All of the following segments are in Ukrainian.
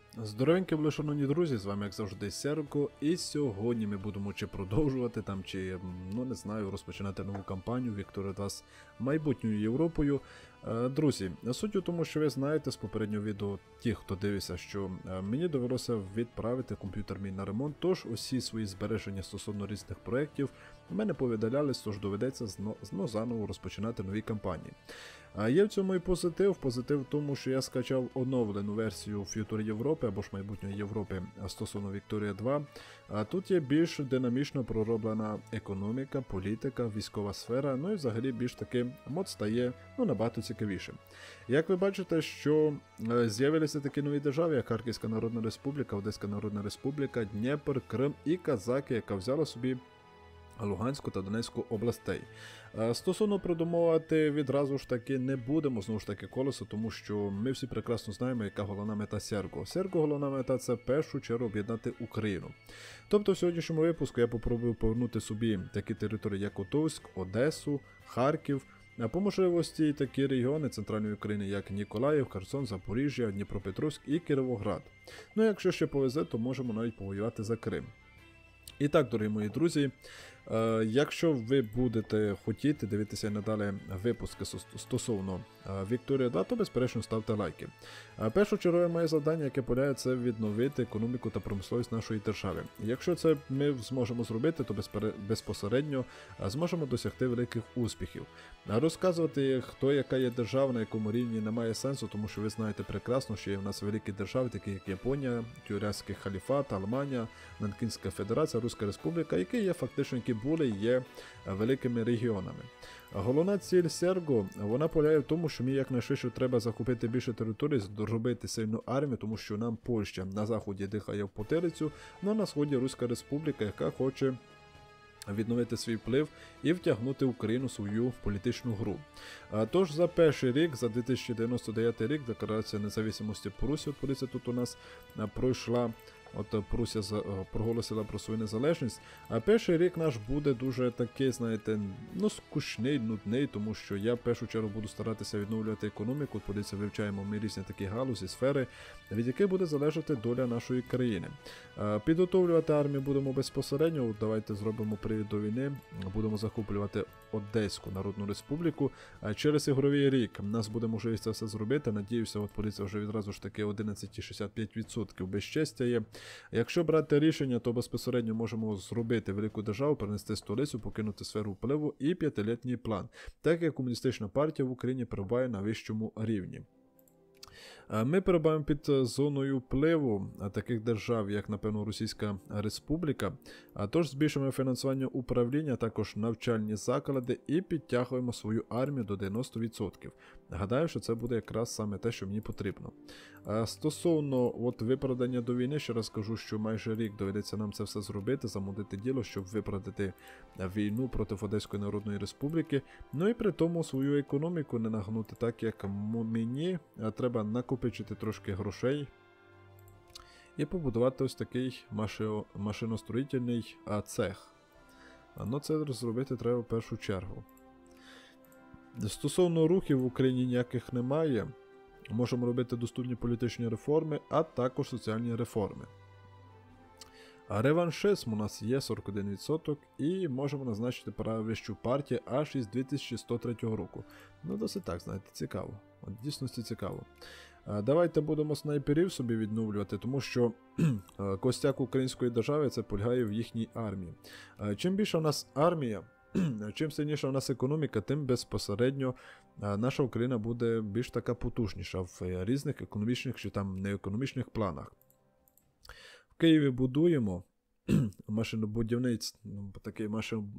Здоровенькі були, шановні друзі, з вами як завжди Серго, і сьогодні ми будемо чи продовжувати там, чи, ну не знаю, розпочинати нову кампанію Вікторія 2 з майбутньою Європою. Друзі, суть у тому, що ви знаєте з попереднього відео, ті, хто дивився, що мені довелося відправити комп'ютер мій на ремонт, тож усі свої збереження стосовно різних проєктів в мене повідалялись, тож доведеться заново розпочинати нові кампанії. Є в цьому і позитив. Позитив в тому, що я скачав оновлену версію Future Європи або ж майбутньої Європи стосовно Вікторія 2. Тут є більш динамічно пророблена економіка, політика, військова сфера, ну і взагалі більш таки мод стає набагато цікавішим. Як ви бачите, що з'явилися такі нові держави, як Харківська Народна Республіка, Одеська Народна Республіка, Дніпр, Крим і Казаки, яка взяла собі Луганську та Донецьку областей. Стосовно продумувати відразу ж таки не будемо, знову ж таки, колесо, тому що ми всі прекрасно знаємо, яка головна мета Серго. Серго головна мета – це в першу чергу об'єднати Україну. Тобто в сьогоднішньому випуску я попробую повернути собі такі території, як Котовськ, Одесу, Харків, а по можливості такі регіони центральної України, як Ніколаїв, Херсон, Запоріжжя, Дніпропетровськ і Кіровоград. Ну якщо ще повезе, то можемо навіть повоювати за Крим. І так, дорогі мої друзі, якщо ви будете хотіти дивитися надалі випуски стосовно Вікторія 2, то безперечно ставте лайки. Першочергове моє завдання, яке полягає, це відновити економіку та промисловість нашої держави. Якщо це ми зможемо зробити, то безпосередньо зможемо досягти великих успіхів. Розказувати, хто яка є держава, на якому рівні, немає сенсу, тому що ви знаєте прекрасно, що є в нас великі держави, такі як Японія, Тюркський халіфат, Алманія, Нанкінська федерація, Руська республіка, які є фактично, які були і є великими регіонами. Головна ціль Серго, вона полягає в тому, що мені якнайшвидше треба захопити більше територій, зробити сильну армію, тому що нам Польща на заході дихає в потилицю, ну а на сході Руська республіка, яка хоче відновити свій вплив і втягнути Україну в свою політичну гру. Тож за перший рік, за 2099 рік, Декларація незалежності Прусії, от тут у нас пройшла, от Прусія проголосила про свою незалежність, а перший рік наш буде дуже такий, знаєте, скучний, нудний, тому що я в першу чергу буду старатися відновлювати економіку, подивіться, вивчаємо ми різні такі галузі, сфери, від яких буде залежати доля нашої країни. Підготовлювати армію будемо безпосередньо, давайте зробимо привід до війни, будемо захоплювати Одеську Народну Республіку. Через ігровий рік у нас буде можливість це все зробити, надіюся, от поліція вже відразу ж таки 11,65% безчестя є. Якщо брати рішення, то безпосередньо можемо зробити велику державу, перенести столицю, покинути сферу впливу і п'ятилітній план, так як комуністична партія в Україні перебуває на вищому рівні. Ми перебуваємо під зоною впливу таких держав, як, напевно, Російська Республіка, тож збільшуємо фінансування управління, також навчальні заклади і підтягуємо свою армію до 90%. Гадаю, що це буде якраз саме те, що мені потрібно. Стосовно виправдання до війни, ще раз кажу, що майже рік доведеться нам це все зробити, замудити діло, щоб виправдати війну проти Одеської Народної Республіки, ну і при тому свою економіку не нагнути так, як мені треба накопичити трошки грошей і побудувати ось такий машиностроїтельний цех. Ну це зробити треба в першу чергу. Стосовно рухів в Україні ніяких немає. Можемо робити доступні політичні реформи, а також соціальні реформи. Реваншизм у нас є 41% і можемо назначити правящу партію аж із 2103 року. Ну досить так, знаєте, цікаво. От дійсності цікаво. Давайте будемо снайперів собі відновлювати, тому що костяк української держави це полягає в їхній армії. Чим більша у нас армія, чим сильніша у нас економіка, тим безпосередньо наша Україна буде більш така потужніша в різних економічних чи там неекономічних планах. В Києві будуємо машинобудівництво, такий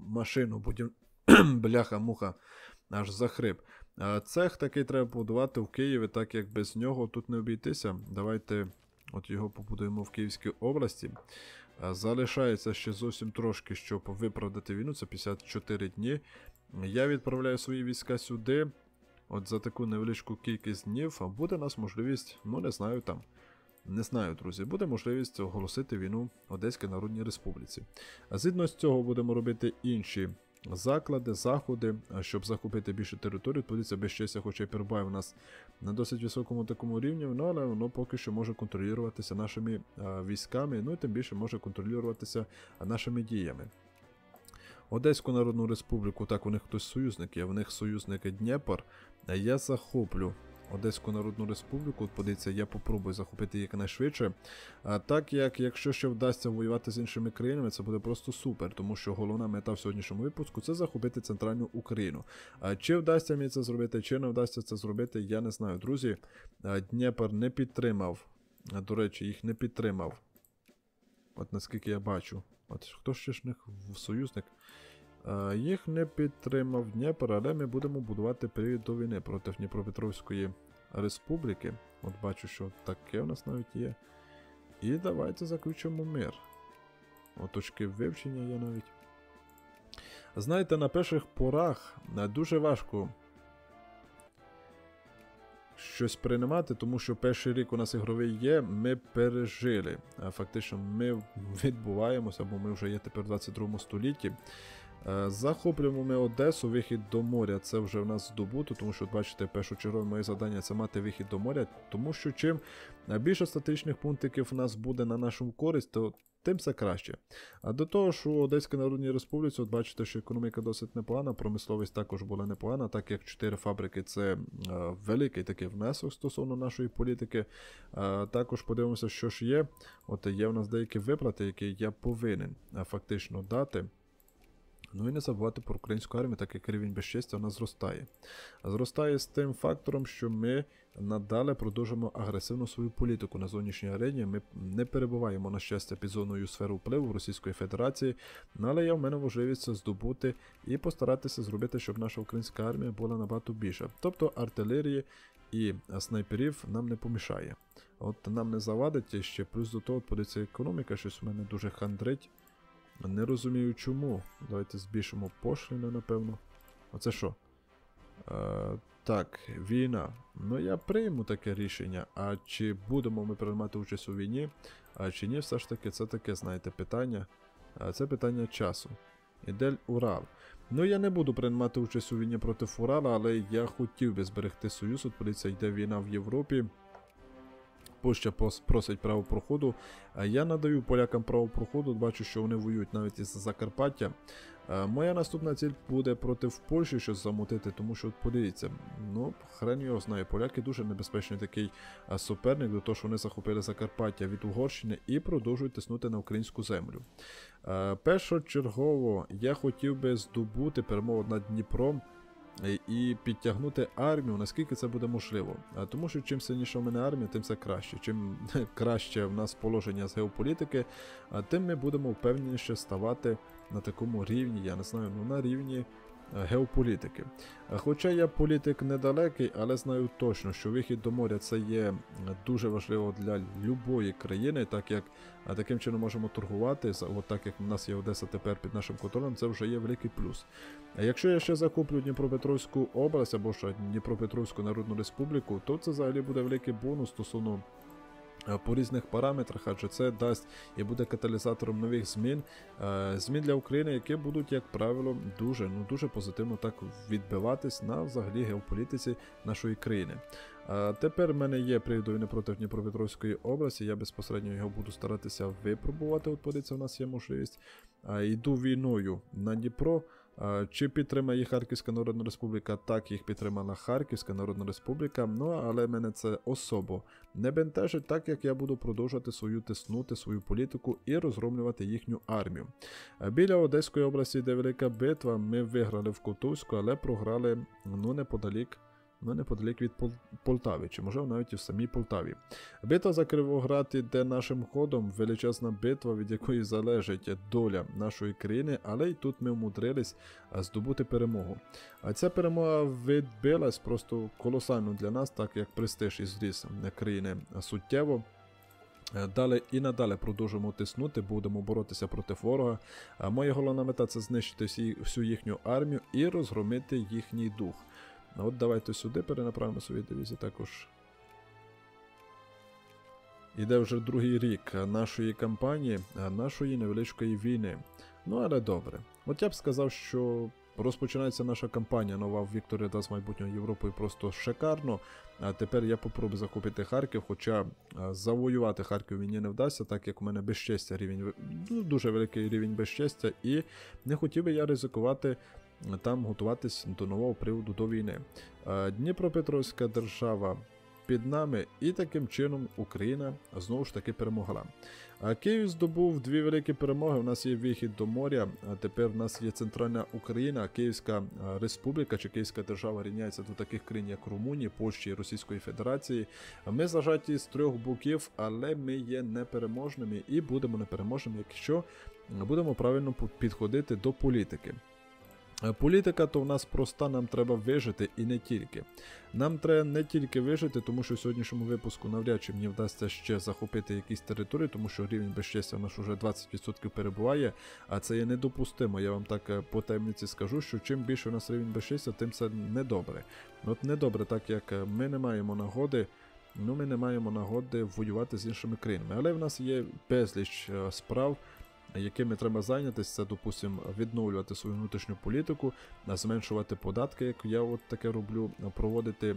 бляха-муха, аж захрип. Цех такий треба побудувати в Києві, так як без нього тут не обійтися. Давайте його побудуємо в Київській області. Залишається ще зовсім трошки, щоб виправдати війну, це 54 дні. Я відправляю свої війська сюди, за таку невеличку кількість днів, а буде у нас можливість, не знаю, друзі, буде можливість оголосити війну Одеській Народній Республіці. Згідно з цього будемо робити інші заклади, заходи, щоб захопити більше територію. Поліція безчестя, хоча й перебуває в нас на досить високому такому рівні, ну, але воно поки що може контролюватися нашими військами, ну і тим більше може контролюватися нашими діями. Одеську Народну Республіку, так, у них хтось союзник є, в них союзники Дніпр. Я захоплю Одеську Народну Республіку, от подивіться, я попробую захопити її якнайшвидше. Так як, якщо ще вдасться воювати з іншими країнами, це буде просто супер, тому що головна мета в сьогоднішньому випуску – це захопити центральну Україну. Чи вдасться мені це зробити, чи не вдасться це зробити, я не знаю, друзі. Дніпр не підтримав, до речі, їх не підтримав, от наскільки я бачу. От хто ще ж них в союзник? Їх не підтримав Дніпр, але ми будемо будувати період до війни проти Дніпропетровської Республіки. От бачу, що таке у нас навіть є. І давайте заключимо мир. От точки вивчення є навіть. Знаєте, на перших порах дуже важко щось приймати, тому що перший рік у нас ігровий є, ми пережили. Фактично ми відбуваємося, бо ми вже є тепер в 22 столітті. Захоплюємо ми Одесу, вихід до моря, це вже в нас здобуто, тому що, бачите, першочергове моє завдання це мати вихід до моря, тому що чим більше статичних пунктиків у нас буде на нашу користь, то тим це краще. А до того, що у Одеській Народній Республіці, от бачите, що економіка досить непогана, промисловість також була непогана, так як 4 фабрики це великий такий внесок стосовно нашої політики. Також подивимося, що ж є. От є у нас деякі виплати, які я повинен фактично дати. Ну і не забувати про українську армію, так як рівень безчестя у нас зростає. Зростає з тим фактором, що ми надалі продовжуємо агресивну свою політику на зовнішній арені. Ми не перебуваємо, на щастя, під зоною сфери впливу Російської Федерації, але є в мене можливість здобути і постаратися зробити, щоб наша українська армія була набагато більша. Тобто артилерії і снайперів нам не помішає. От нам не завадить ще, плюс до того, подивіться, економіка щось у мене дуже хандрить. Не розумію чому. Давайте збільшимо пошліни, напевно. Оце що? Так, війна. Ну я прийму таке рішення. А чи будемо ми приймати участь у війні, а чи ні, все ж таки це таке, знаєте, питання. Це питання часу. Ідель Урал. Ну я не буду приймати участь у війні проти Урала, але я хотів би зберегти союз. От поліція йде війна в Європі. Польща просить право проходу. Я надаю полякам право проходу, бачу, що вони воюють навіть із Закарпаття. Моя наступна ціль буде проти Польщі щось замутити, тому що, от подивіться, ну, хрен його знає, поляки дуже небезпечний такий суперник, до того, що вони захопили Закарпаття від Угорщини і продовжують тиснути на українську землю. Першочергово я хотів би здобути перемогу над Дніпром і підтягнути армію, наскільки це буде можливо. Тому що чим сильніша в мене армія, тим це краще. Чим краще в нас положення з геополітики, тим ми будемо впевненіше ставати на такому рівні, я не знаю, ну на рівні геополітики. Хоча я політик недалекий, але знаю точно, що вихід до моря це є дуже важливо для будь-якої країни, так як таким чином можемо торгувати, от так як в нас є Одеса тепер під нашим контролем, це вже є великий плюс. А якщо я ще закуплю Дніпропетровську область або ж Дніпропетровську Народну Республіку, то це взагалі буде великий бонус стосовно по різних параметрах, адже це дасть і буде каталізатором нових змін, змін для України, які будуть, як правило, дуже позитивно так відбиватись на взагалі геополітиці нашої країни. Тепер в мене є привід до війни проти Дніпропетровської області, я безпосередньо його буду старатися випробувати, от подивіться, у нас є можливість. Йду війною на Дніпро. Чи підтримає їх Харківська Народна Республіка? Так, їх підтримала Харківська Народна Республіка, ну, але мене це особо не бентежить, так як я буду продовжувати тиснути свою політику і розгромлювати їхню армію. Біля Одеської області, де велика битва, ми виграли в Котовську, але програли, ну, неподалік від Полтави, чи можливо навіть і в самій Полтаві. Битва за Кривоград іде нашим ходом, величезна битва, від якої залежить доля нашої країни, але й тут ми вмудрились здобути перемогу. А ця перемога відбилась просто колосально для нас, так як престиж і зріс країни суттєво. Далі і надалі продовжуємо тиснути, будемо боротися проти ворога. Моя головна мета – це знищити всю їхню армію і розгромити їхній дух. От давайте сюди перенаправимо свої дивізії також. Іде вже другий рік нашої кампанії, нашої невеличкої війни. Ну, але добре. От я б сказав, що розпочинається наша кампанія нова в Victory 2 з майбутньою Європою просто шикарно. А тепер я попробую захопити Харків, хоча завоювати Харків мені не вдасться, так як у мене безчестя рівень, дуже великий рівень безчестя, і не хотів би я ризикувати там готуватись до нового приводу до війни. Дніпропетровська держава під нами, і таким чином Україна знову ж таки перемогла. Київ здобув дві великі перемоги. У нас є вихід до моря, а тепер у нас є центральна Україна, Київська республіка чи Київська держава рівняється до таких країн, як Румунії, Польщі і Російської Федерації. Ми зажаті з трьох боків, але ми є непереможними і будемо непереможними, якщо будемо правильно підходити до політики. Політика то в нас проста, нам треба вижити і не тільки. Нам треба не тільки вижити, тому що в сьогоднішньому випуску навряд чи мені вдасться ще захопити якісь території, тому що рівень безчестя у нас вже 20% перебуває, а це є недопустимо. Я вам так по таємниці скажу, що чим більше у нас рівень безчестя, тим це недобре. От недобре, так як ми не маємо нагоди, ми не маємо нагоди воювати з іншими країнами. Але в нас є безліч справ, якими треба зайнятися, це, допустимо, відновлювати свою внутрішню політику, зменшувати податки, як я от таке роблю, проводити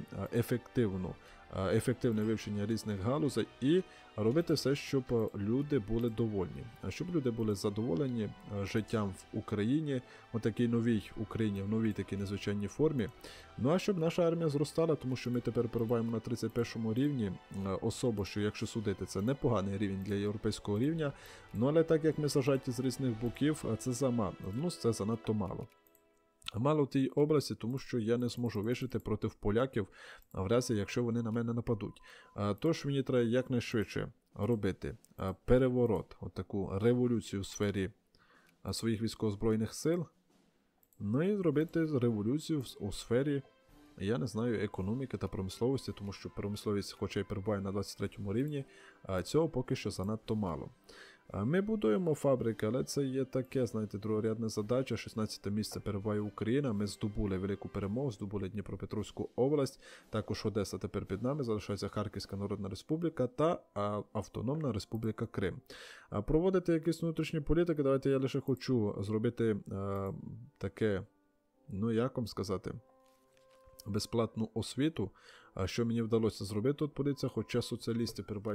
ефективне вивчення різних галузей і робити все, щоб люди були довольні. Щоб люди були задоволені життям в Україні, у такій новій Україні, в новій такій незвичайній формі. Ну а щоб наша армія зростала, тому що ми тепер перебуваємо на 31 рівні, особо, що якщо судити, це непоганий рівень для європейського рівня, ну але так як ми зажаті з різних боків, це замало, це занадто мало. Мало в тій області, тому що я не зможу вижити проти поляків, в разі, якщо вони на мене нападуть. Тож мені треба якнайшвидше робити переворот, таку революцію в сфері своїх військово-збройних сил, ну і зробити революцію у сфері, я не знаю, економіки та промисловості, тому що промисловість, хоча й перебуває на 23 рівні, цього поки що занадто мало. Ми будуємо фабрики, але це є таке, знаєте, другорядна задача. 16 місце перебуває Україна, ми здобули велику перемогу, здобули Дніпропетровську область, також Одеса тепер під нами, залишається Харківська Народна Республіка та Автономна Республіка Крим. Проводити якісь внутрішні політики, давайте я лише хочу зробити таке, як вам сказати, безплатну освіту. Що мені вдалося зробити, от подивіться, хоча соціалістів перебуває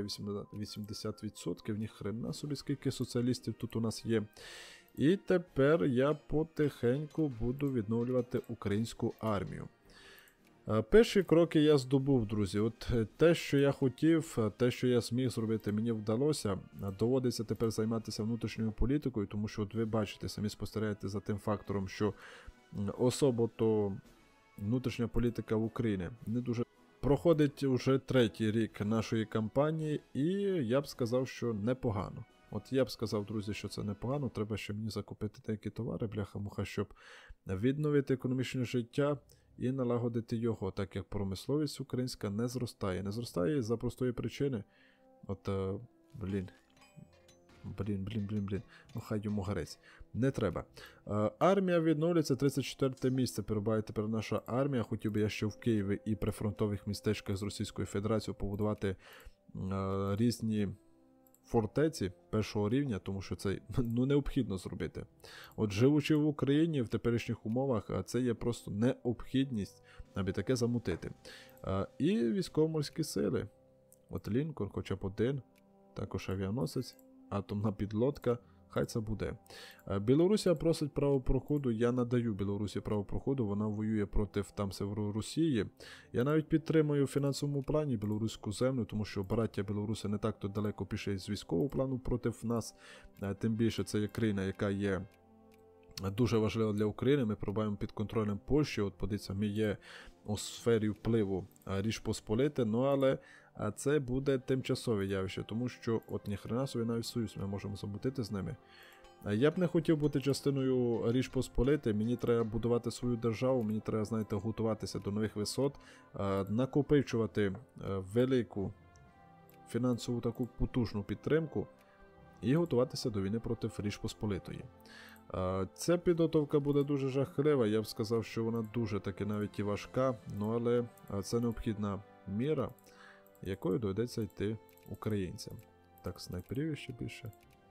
80%, в них хрена собі, скільки соціалістів тут у нас є. І тепер я потихеньку буду відновлювати українську армію. Перші кроки я здобув, друзі. От те, що я хотів, те, що я зміг зробити, мені вдалося. Доводиться тепер займатися внутрішньою політикою, тому що от ви бачите, самі спостерігаєте за тим фактором, що особо то внутрішня політика в Україні не дуже проходить уже третій рік нашої кампанії, і я б сказав, що непогано. От я б сказав, друзі, що це непогано, треба ще мені закупити деякі товари, бляха-муха, щоб відновити економічне життя і налагодити його, так як промисловість українська не зростає. Не зростає за простої причини. От, блін, ну хай йому горець. Не треба. Армія відновлюється, 34 місце перебуває тепер наша армія. Хотів би я ще в Києві і прифронтових містечках з Російською Федерацією побудувати різні фортеці першого рівня, тому що це необхідно зробити. От живучи в Україні в теперішніх умовах, це є просто необхідність, аби таке замутити. І військово-морські сили. От Лінкольн, хоча б один, також авіаносець, атомна підлодка, хай це буде. Білорусія просить право проходу, я надаю Білорусі право проходу, вона воює проти там Росії. Я навіть підтримую в фінансовому плані білоруську землю, тому що браття білоруси не так-то далеко пішли з військового плану проти нас, тим більше це є країна, яка є дуже важлива для України, ми пробуваємо під контролем Польщі, от подивіться, ми є у сфері впливу Річ Посполите, але це буде тимчасове явище, тому що от ніхрена собі навіть союз ми можемо замутити з ними. Я б не хотів бути частиною Річ Посполити, мені треба будувати свою державу, мені треба, знаєте, готуватися до нових висот, накопичувати велику фінансову таку потужну підтримку і готуватися до війни проти Річ Посполитої. Ця підготовка буде дуже жахлива, я б сказав, що вона дуже таки навіть і важка, але це необхідна міра, якою доведеться йти українцям. Так, снайперів ще більше.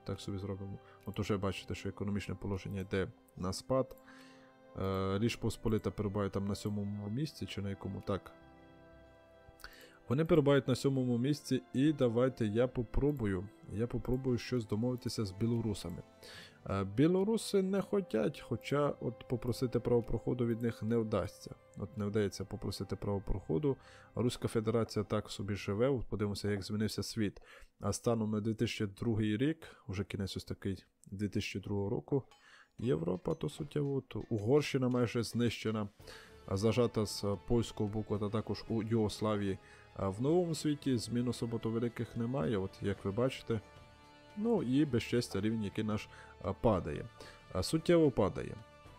так собі зробимо. От уже бачите, що економічне положення йде на спад. Річ Посполита перебуває там на 7-му місці, чи на якому так. Вони перебувають на 7-му місці, і давайте я попробую щось домовитися з білорусами. Білоруси не хочуть, хоча от попросити правопроходу від них не вдасться. От не вдається попросити правопроходу. Руська Федерація так собі живе, от подивимося, як змінився світ. А станом на 2002 рік, вже кінець ось такий 2002 року, Європа то суттєво, от Угорщина майже знищена, зажата з польського боку, та також у Югославії. А в новому світі змін особо великих немає, от як ви бачите. Ну і безчестя рівень, який наш падає. Суттєво падає.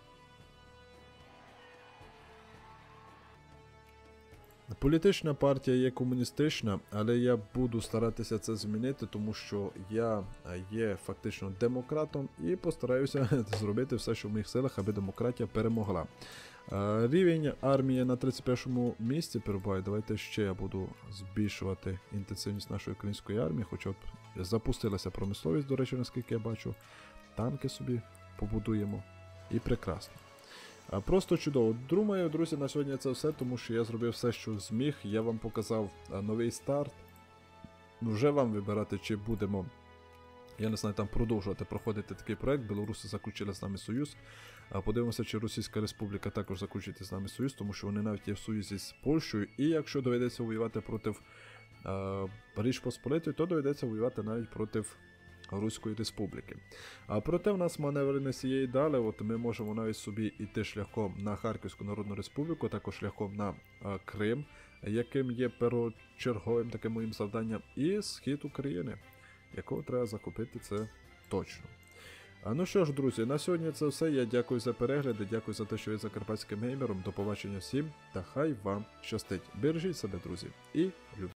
Політична партія є комуністична, але я буду старатися це змінити, тому що я є фактично демократом і постараюся зробити все, що в моїх силах, аби демократія перемогла. Рівень армії на 31-му місці перебуває. Давайте ще я буду збільшувати інтенсивність нашої української армії, хоча б запустилася промисловість, до речі, наскільки я бачу. Танки собі побудуємо. І прекрасно. Просто чудово. Думаю, друзі, на сьогодні це все, тому що я зробив все, що зміг. Я вам показав новий старт. Вже вам вибирати, чи будемо, я не знаю, там продовжувати проходити такий проект. Білоруси заключили з нами союз. Подивимося, чи Російська Республіка також заключить з нами союз, тому що вони навіть є в союзі з Польщею. І якщо доведеться воювати проти Річ Посполитої, то доведеться воювати навіть проти Руської Республіки. Проте в нас маневреність є і далі. От ми можемо навіть собі йти шляхом на Харківську Народну Республіку, також шляхом на Крим, яким є першочерговим таким моїм завданням, і схід України, якого треба захопити, це точно. Ну що ж, друзі, на сьогодні це все. Я дякую за перегляди, дякую за те, що ви закарпатським геймером. До побачення всім, та хай вам щастить. Бережіть себе, друзі, і любіть.